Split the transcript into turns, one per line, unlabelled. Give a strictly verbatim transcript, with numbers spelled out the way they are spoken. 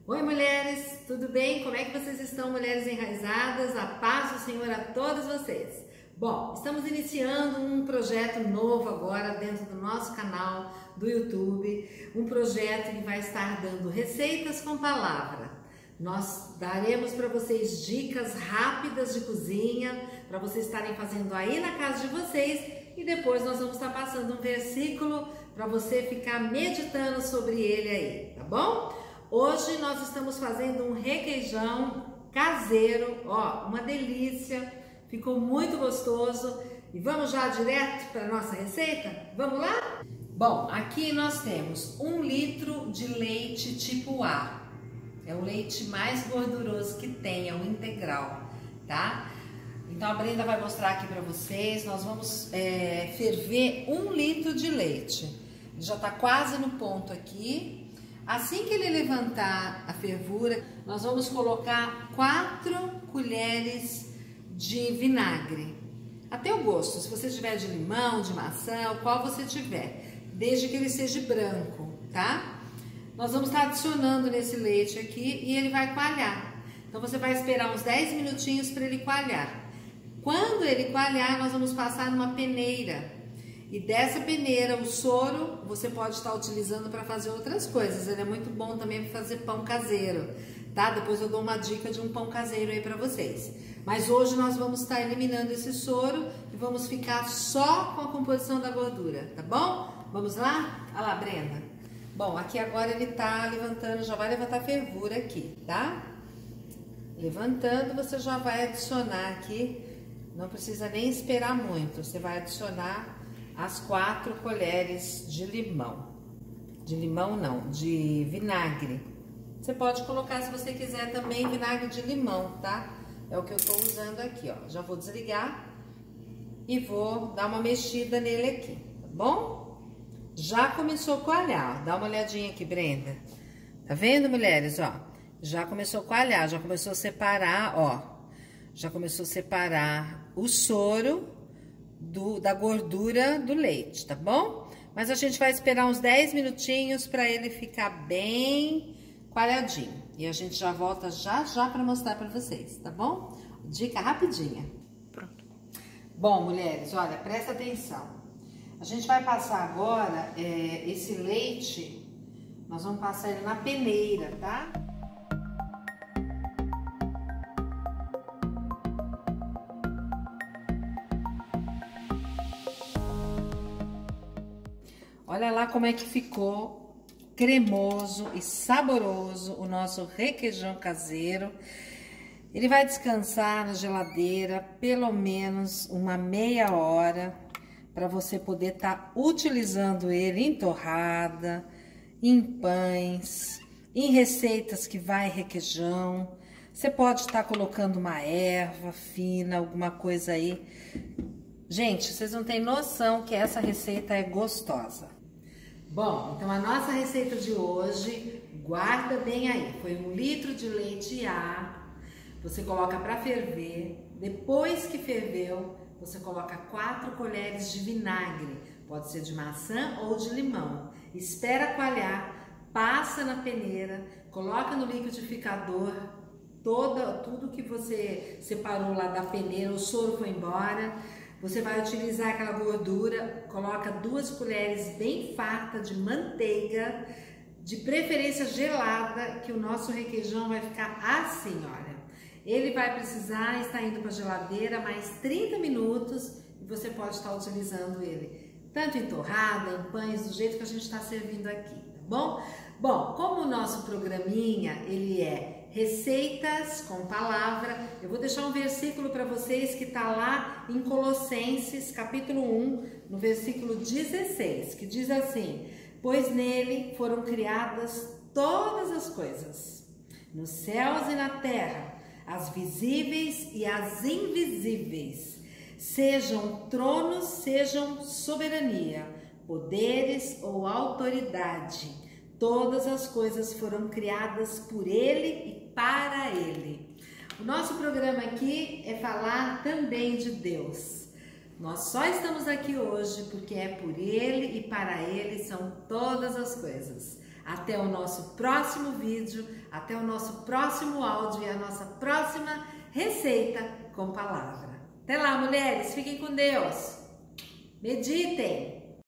Oi mulheres, tudo bem? Como é que vocês estão, mulheres enraizadas? A paz do Senhor a todas vocês. Bom, estamos iniciando um projeto novo agora dentro do nosso canal do YouTube, um projeto que vai estar dando receitas com palavra. Nós daremos para vocês dicas rápidas de cozinha, para vocês estarem fazendo aí na casa de vocês, e depois nós vamos estar passando um versículo para você ficar meditando sobre ele aí, tá bom? Hoje nós estamos fazendo um requeijão caseiro, ó, uma delícia, ficou muito gostoso. E vamos já direto para a nossa receita? Vamos lá? Bom, aqui nós temos um litro de leite tipo A. É o leite mais gorduroso que tem, é o integral, tá? Então a Brenda vai mostrar aqui para vocês. Nós vamos é, ferver um litro de leite. Ele já tá quase no ponto aqui. Assim que ele levantar a fervura, nós vamos colocar quatro colheres de vinagre. Até o gosto, se você tiver de limão, de maçã, o qual você tiver, desde que ele seja branco, tá? Nós vamos estar adicionando nesse leite aqui e ele vai coalhar. Então você vai esperar uns dez minutinhos para ele coalhar. Quando ele coalhar, nós vamos passar numa peneira. E dessa peneira, o soro, você pode estar utilizando para fazer outras coisas. Ele é muito bom também para fazer pão caseiro, tá? Depois eu dou uma dica de um pão caseiro aí para vocês. Mas hoje nós vamos estar eliminando esse soro e vamos ficar só com a composição da gordura, tá bom? Vamos lá? Olha lá, Brenda. Bom, aqui agora ele tá levantando, já vai levantar fervura aqui, tá? Levantando, você já vai adicionar aqui, não precisa nem esperar muito, você vai adicionar as quatro colheres de limão. De limão não, de vinagre. Você pode colocar, se você quiser, também vinagre de limão, tá? É o que eu tô usando aqui, ó. Já vou desligar e vou dar uma mexida nele aqui, tá bom? Já começou a coalhar, ó. Dá uma olhadinha aqui, Brenda. Tá vendo, mulheres, ó? Já começou a coalhar, já começou a separar, ó. Já começou a separar o soro Do, da gordura do leite, tá bom? Mas a gente vai esperar uns dez minutinhos para ele ficar bem coalhadinho. E a gente já volta já já para mostrar para vocês, tá bom? Dica rapidinha. Pronto. Bom, mulheres, olha, presta atenção. A gente vai passar agora é, esse leite, nós vamos passar ele na peneira, tá? Olha lá como é que ficou cremoso e saboroso o nosso requeijão caseiro. Ele vai descansar na geladeira pelo menos uma meia hora para você poder estar tá utilizando ele em torrada, em pães, em receitas que vai requeijão. Você pode estar tá colocando uma erva fina, alguma coisa aí. Gente, vocês não têm noção que essa receita é gostosa. Bom, então a nossa receita de hoje, guarda bem aí, foi um litro de leite A, você coloca para ferver, depois que ferveu, você coloca quatro colheres de vinagre, pode ser de maçã ou de limão, espera coalhar, passa na peneira, coloca no liquidificador, toda, tudo que você separou lá da peneira, o soro foi embora. Você vai utilizar aquela gordura, coloca duas colheres bem fartas de manteiga, de preferência gelada, que o nosso requeijão vai ficar assim, olha. Ele vai precisar estar indo para a geladeira mais trinta minutos e você pode estar utilizando ele, tanto em torrada, em pães, do jeito que a gente está servindo aqui, tá bom? Bom, como o nosso programinha, ele é receitas com palavra, eu vou deixar um versículo para vocês que está lá em Colossenses, capítulo um, no versículo dezesseis, que diz assim: pois nele foram criadas todas as coisas, nos céus e na terra, as visíveis e as invisíveis, sejam tronos, sejam soberania, poderes ou autoridade, todas as coisas foram criadas por ele e para ele. O nosso programa aqui é falar também de Deus. Nós só estamos aqui hoje porque é por ele e para ele são todas as coisas. Até o nosso próximo vídeo. Até o nosso próximo áudio e a nossa próxima receita com palavra. Até lá, mulheres. Fiquem com Deus. Meditem.